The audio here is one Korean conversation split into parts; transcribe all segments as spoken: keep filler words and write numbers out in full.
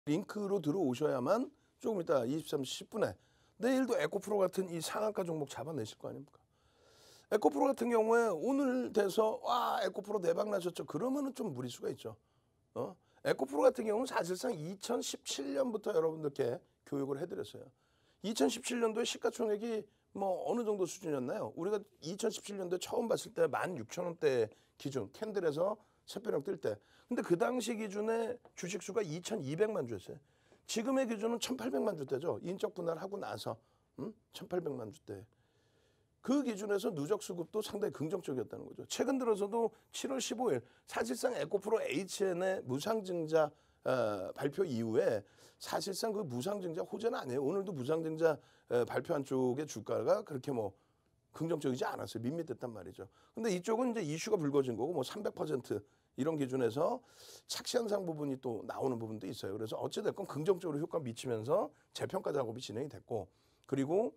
링크로 들어오셔야만 조금 이따 이십삼 시 십 분에 내일도 에코프로 같은 이 상한가 종목 잡아내실 거 아닙니까? 에코프로 같은 경우에 오늘 돼서 와 에코프로 대박 나셨죠. 그러면은 좀 무리수가 있죠. 어? 에코프로 같은 경우는 사실상 이천십칠 년부터 여러분들께 교육을 해드렸어요. 이천십칠 년도에 시가총액이 뭐 어느 정도 수준이었나요? 우리가 이천십칠 년도에 처음 봤을 때 만 육천 원대 기준 캔들에서 샛별형 뜰 때. 근데 그 당시 기준에 주식수가 이천이백만 주였어요. 지금의 기준은 천팔백만 주대죠. 인적 분할하고 나서 음? 천팔백만 주대. 그 기준에서 누적 수급도 상당히 긍정적이었다는 거죠. 최근 들어서도 칠월 십오일 사실상 에코프로 에이치엔의 무상증자 어, 발표 이후에 사실상 그 무상증자 호재는 아니에요. 오늘도 무상증자 어, 발표한 쪽의 주가가 그렇게 뭐 긍정적이지 않았어요. 밋밋했단 말이죠. 근데 이쪽은 이제 이슈가 불거진 거고 뭐 삼백 퍼센트 이런 기준에서 착시현상 부분이 또 나오는 부분도 있어요. 그래서 어찌됐건 긍정적으로 효과 미치면서 재평가 작업이 진행이 됐고 그리고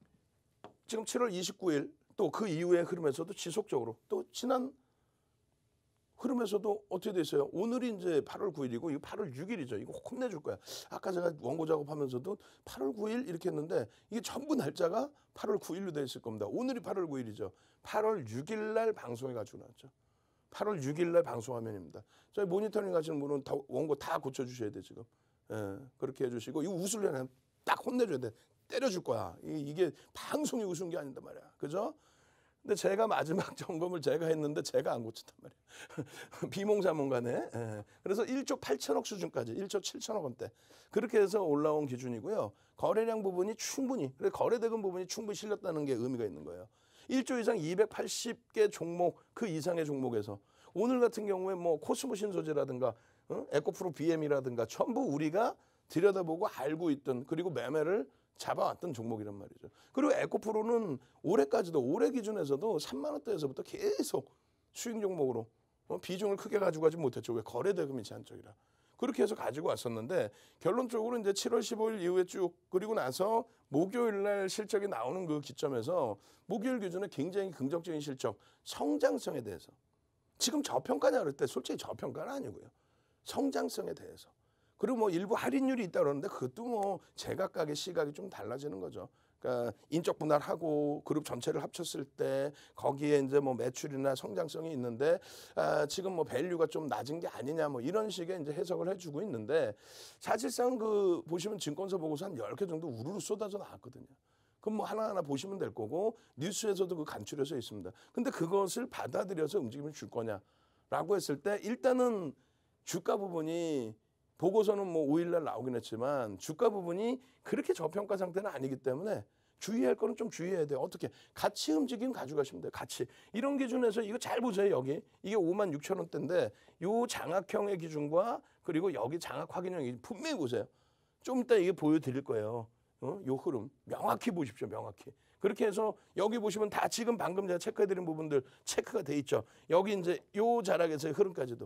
지금 칠월 이십구일 또 그 이후의 흐름에서도 지속적으로 또 지난 흐름에서도 어떻게 돼 있어요? 오늘이 이제 팔월 구일이고 이거 팔월 육일이죠. 이거 혼내줄 거야. 아까 제가 원고 작업하면서도 팔월 구일 이렇게 했는데 이게 전부 날짜가 팔월 구일로 돼 있을 겁니다. 오늘이 팔월 구일이죠. 팔월 육일 날 방송에 가지고 나왔죠. 팔월 육일 날 방송 화면입니다. 저희 모니터링 하시는 분은 다 원고 다 고쳐주셔야 돼 지금. 예, 그렇게 해주시고 이거 웃으려면 딱 혼내줘야 돼. 때려줄 거야. 이게 방송이 웃은 게 아닌단 말이야. 그죠? 근데 제가 마지막 점검을 제가 했는데 제가 안 고쳤단 말이에요. 비몽사몽간에. 예. 그래서 일조 팔천억 수준까지 일조 칠천억 원대. 그렇게 해서 올라온 기준이고요. 거래량 부분이 충분히, 거래대금 부분이 충분히 실렸다는 게 의미가 있는 거예요. 일조 이상 이백팔십 개 종목, 그 이상의 종목에서 오늘 같은 경우에 뭐 코스모 신소재라든가 어? 에코프로 비엠이라든가 전부 우리가 들여다보고 알고 있던 그리고 매매를 잡아왔던 종목이란 말이죠. 그리고 에코프로는 올해까지도 올해 기준에서도 삼만 원대에서부터 계속 수익 종목으로 어, 비중을 크게 가지고 가지 못했죠. 왜 거래대금이 제한적이라. 그렇게 해서 가지고 왔었는데 결론적으로 이제 칠월 십오일 이후에 쭉 그리고 나서 목요일 날 실적이 나오는 그 기점에서 목요일 기준에 굉장히 긍정적인 실적, 성장성에 대해서 지금 저평가냐 그럴 때 솔직히 저평가는 아니고요. 성장성에 대해서. 그리고 뭐 일부 할인율이 있다 그러는데 그것도 뭐 제각각의 시각이 좀 달라지는 거죠. 그러니까 인적 분할하고 그룹 전체를 합쳤을 때 거기에 이제 뭐 매출이나 성장성이 있는데 아 지금 뭐 밸류가 좀 낮은 게 아니냐 뭐 이런 식의 이제 해석을 해주고 있는데 사실상 그 보시면 증권사 보고서 한 열 개 정도 우르르 쏟아져 나왔거든요. 그럼 뭐 하나하나 보시면 될 거고 뉴스에서도 그 간추려져 있습니다. 근데 그것을 받아들여서 움직임을 줄 거냐라고 했을 때 일단은 주가 부분이 보고서는 뭐 오일 날 나오긴 했지만 주가 부분이 그렇게 저평가 상태는 아니기 때문에 주의할 거는 좀 주의해야 돼요. 어떻게? 같이 움직임 가져가시면 돼요. 같이. 이런 기준에서 이거 잘 보세요. 여기. 이게 오만 육천 원대인데 요 장악형의 기준과 그리고 여기 장악 확인형이 분명히 보세요. 좀 이따 이게 보여드릴 거예요. 어? 요 흐름. 명확히 보십시오. 명확히. 그렇게 해서 여기 보시면 다 지금 방금 제가 체크해드린 부분들 체크가 돼 있죠. 여기 이제 요 자락에서의 흐름까지도.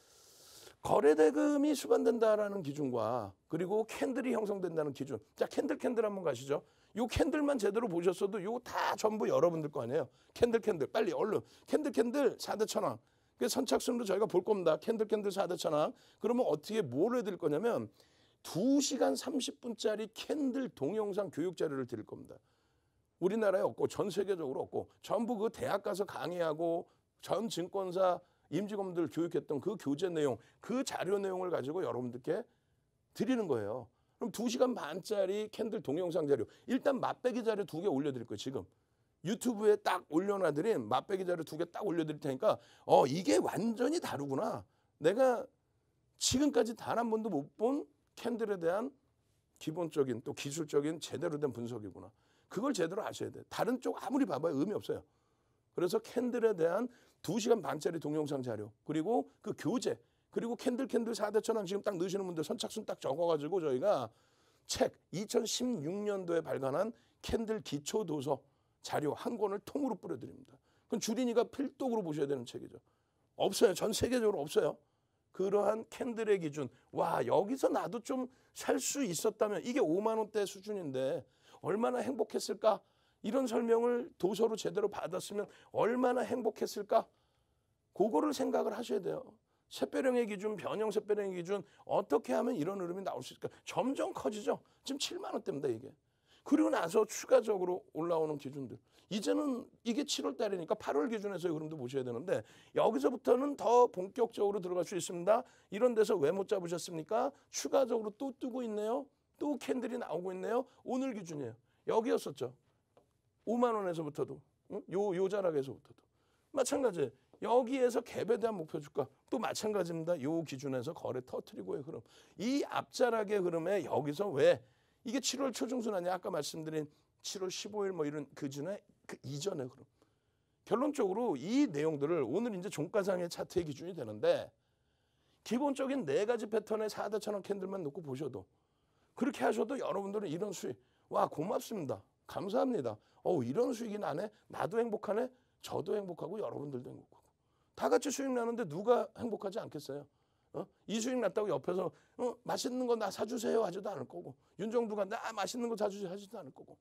거래대금이 수반된다라는 기준과 그리고 캔들이 형성된다는 기준. 자, 캔들 캔들 한번 가시죠. 요 캔들만 제대로 보셨어도 요 다 전부 여러분들 거 아니에요. 캔들 캔들 빨리 얼른. 캔들 캔들 사대 천왕. 그 선착순으로 저희가 볼 겁니다. 캔들 캔들 사대 천왕. 그러면 어떻게 뭘 해드릴 거냐면 두 시간 삼십 분짜리 캔들 동영상 교육 자료를 드릴 겁니다. 우리나라에 없고 전 세계적으로 없고 전부 그 대학 가서 강의하고 전 증권사 임직원들 교육했던 그 교재 내용, 그 자료 내용을 가지고 여러분들께 드리는 거예요. 그럼 두 시간 반짜리 캔들 동영상 자료. 일단 맛배기 자료 두 개 올려드릴 거예요, 지금. 유튜브에 딱 올려놔드린 맛배기 자료 두 개 딱 올려드릴 테니까 어 이게 완전히 다르구나. 내가 지금까지 단 한 번도 못 본 캔들에 대한 기본적인 또 기술적인 제대로 된 분석이구나. 그걸 제대로 아셔야 돼요. 다른 쪽 아무리 봐봐야 의미 없어요. 그래서 캔들에 대한 두 시간 반짜리 동영상 자료 그리고 그 교재 그리고 캔들 캔들 사대 천왕 지금 딱 넣으시는 분들 선착순 딱 적어가지고 저희가 책 이천십육 년도에 발간한 캔들 기초도서 자료 한 권을 통으로 뿌려드립니다. 그건 주린이가 필독으로 보셔야 되는 책이죠. 없어요. 전 세계적으로 없어요. 그러한 캔들의 기준. 와 여기서 나도 좀 살 수 있었다면 이게 오만 원대 수준인데 얼마나 행복했을까. 이런 설명을 도서로 제대로 받았으면 얼마나 행복했을까? 그거를 생각을 하셔야 돼요. 샛별형의 기준, 변형 샛별형의 기준 어떻게 하면 이런 흐름이 나올 수 있을까? 점점 커지죠. 지금 칠만 원대입니다 이게. 그리고 나서 추가적으로 올라오는 기준들. 이제는 이게 칠월 달이니까 팔월 기준에서의 흐름도 보셔야 되는데 여기서부터는 더 본격적으로 들어갈 수 있습니다. 이런 데서 왜 못 잡으셨습니까? 추가적으로 또 뜨고 있네요. 또 캔들이 나오고 있네요. 오늘 기준이에요. 여기였었죠. 오만 원에서부터도. 요, 요 자락에서부터도. 마찬가지. 여기에서 갭에 대한 목표 주가 또 마찬가지입니다. 요 기준에서 거래 터트리고의 흐름. 이 앞자락의 흐름에 여기서 왜 이게 칠월 초중순 아니야? 아까 말씀드린 칠월 십오일 뭐 이런 그 전에 그 이전의 흐름. 결론적으로 이 내용들을 오늘 이제 종가상의 차트의 기준이 되는데 기본적인 네 가지 패턴의 사대 천원 캔들만 놓고 보셔도 그렇게 하셔도 여러분들은 이런 수익 와 고맙습니다. 감사합니다. 어 이런 수익이 나네. 나도 행복하네. 저도 행복하고 여러분들도 행복하고 다 같이 수익 나는데 누가 행복하지 않겠어요? 어? 이 수익 났다고 옆에서 어? 맛있는 거 나 사주세요 하지도 않을 거고 윤정두가 나 맛있는 거 사주세요 하지도 않을 거고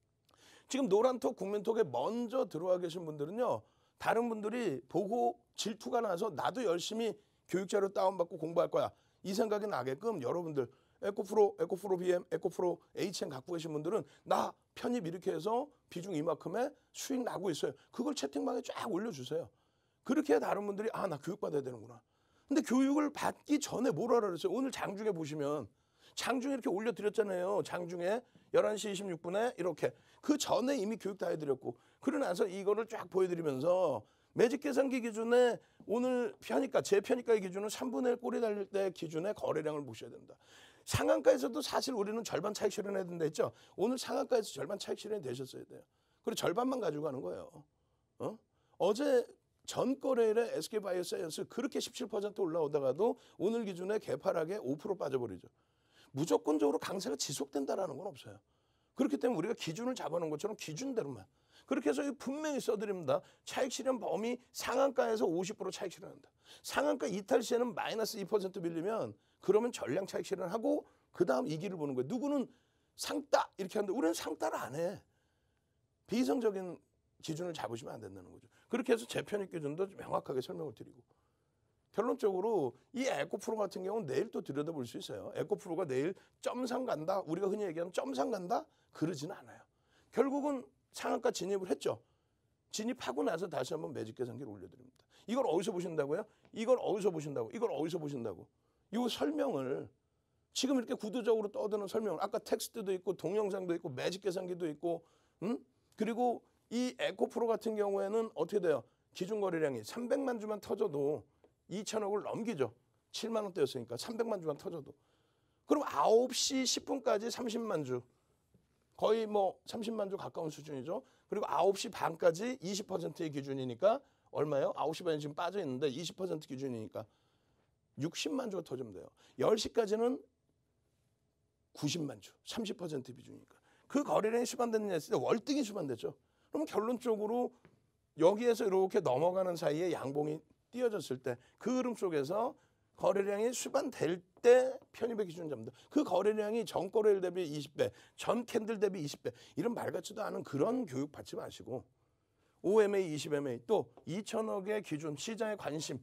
지금 노란톡 국민톡에 먼저 들어와 계신 분들은요. 다른 분들이 보고 질투가 나서 나도 열심히 교육자료 다운받고 공부할 거야. 이 생각이 나게끔 여러분들 에코프로, 에코프로 비엠, 에코프로 에이치엠 갖고 계신 분들은 나 편입 이렇게 해서 비중 이만큼의 수익 나고 있어요. 그걸 채팅방에 쫙 올려주세요. 그렇게 해야 다른 분들이 아 나 교육받아야 되는구나. 근데 교육을 받기 전에 뭘 하라 그랬어요. 오늘 장중에 보시면 장중에 이렇게 올려드렸잖아요. 장중에 열한 시 이십육 분에 이렇게. 그 전에 이미 교육 다 해드렸고 그러고 나서 이거를 쫙 보여드리면서 매직 계산기 기준에 오늘 편입가, 제 편입가의 기준은 삼분의 일 꼬리 달릴 때 기준의 거래량을 보셔야 된다. 상한가에서도 사실 우리는 절반 차익 실현해야 된다 했죠. 오늘 상한가에서 절반 차익 실현이 되셨어야 돼요. 그리고 절반만 가지고 가는 거예요. 어? 어제 전 거래일에 에스케이바이오사이언스 그렇게 십칠 퍼센트 올라오다가도 오늘 기준에 개파락에 오 퍼센트 빠져버리죠. 무조건적으로 강세가 지속된다는 건 없어요. 그렇기 때문에 우리가 기준을 잡아놓은 것처럼 기준대로만. 그렇게 해서 분명히 써드립니다. 차익 실현 범위 상한가에서 오십 퍼센트 차익 실현한다. 상한가 이탈 시에는 마이너스 이 퍼센트 밀리면 그러면 전량 차익 실현하고 그 다음 이 기를 보는 거예요. 누구는 상따 이렇게 하는데 우리는 상따를 안 해. 비이성적인 기준을 잡으시면 안 된다는 거죠. 그렇게 해서 재편입 기준도 명확하게 설명을 드리고. 결론적으로 이 에코프로 같은 경우는 내일 또 들여다볼 수 있어요. 에코프로가 내일 점상 간다. 우리가 흔히 얘기하는 점상 간다? 그러지는 않아요. 결국은 상한가 진입을 했죠. 진입하고 나서 다시 한번 매직 계산기를 올려드립니다. 이걸 어디서 보신다고요? 이걸 어디서 보신다고? 이걸 어디서 보신다고? 이 설명을 지금 이렇게 구도적으로 떠드는 설명을 아까 텍스트도 있고 동영상도 있고 매직 계산기도 있고 음? 그리고 이 에코프로 같은 경우에는 어떻게 돼요? 기준 거래량이 삼백만 주만 터져도 이천억을 넘기죠. 칠만 원대였으니까 삼백만 주만 터져도. 그럼 아홉 시 십 분까지 삼십만 주. 거의 뭐 삼십만 주 가까운 수준이죠. 그리고 아홉 시 반까지 이십 퍼센트의 기준이니까 얼마예요? 아홉 시 반에 지금 빠져 있는데 이십 퍼센트 기준이니까 육십만 주가 터지면 돼요. 열 시까지는 구십만 주, 삼십 퍼센트 비중이니까. 그 거래량이 수반됐느냐 했을 때 월등히 수반됐죠. 그럼 결론적으로 여기에서 이렇게 넘어가는 사이에 양봉이 띄어졌을 때 그 흐름 속에서 거래량이 수반될 때 편입의 기준을 잡는다. 그 거래량이 전 거래일 대비 이십 배, 전 캔들 대비 이십 배 이런 말 같지도 않은 그런 교육 받지 마시고 오 엠에이, 이십 엠에이 또 이천억의 기준, 시장의 관심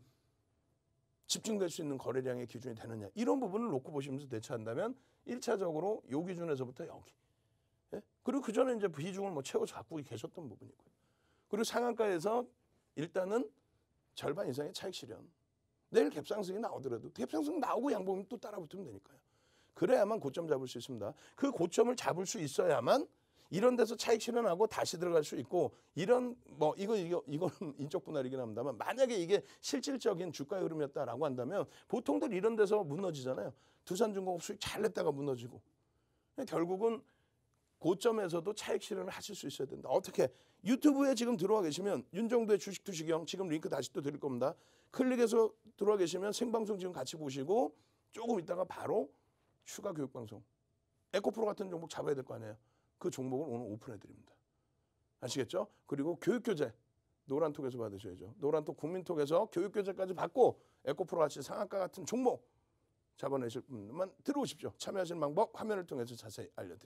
집중될 수 있는 거래량의 기준이 되느냐 이런 부분을 놓고 보시면서 대처한다면 일 차적으로 요 기준에서부터 여기 예? 그리고 그 전에 이제 비중을 뭐 채워서 갖고 계셨던 부분이고요. 그리고 상한가에서 일단은 절반 이상의 차익 실현. 내일 갭상승이 나오더라도 갭상승 나오고 양봉이 또 따라붙으면 되니까요. 그래야만 고점 잡을 수 있습니다. 그 고점을 잡을 수 있어야만 이런 데서 차익 실현하고 다시 들어갈 수 있고 이런 뭐 이거 이거 이거는 인적 분할이긴 합니다만 만약에 이게 실질적인 주가 흐름이었다라고 한다면 보통들 이런 데서 무너지잖아요. 두산중공업 수익 잘 냈다가 무너지고 결국은 고점에서도 차익 실현을 하실 수 있어야 된다. 어떻게? 유튜브에 지금 들어와 계시면 윤정도의 주식 투시경 지금 링크 다시 또 드릴 겁니다. 클릭해서 들어와 계시면 생방송 지금 같이 보시고 조금 있다가 바로 추가 교육방송 에코프로 같은 종목 잡아야 될 거 아니에요. 그 종목을 오늘 오픈해 드립니다. 아시겠죠? 그리고 교육교재 노란톡에서 받으셔야죠. 노란톡 국민톡에서 교육교재까지 받고 에코프로 같이 상한가 같은 종목 잡아내실 분만 들어오십시오. 참여하시는 방법 화면을 통해서 자세히 알려드립니다.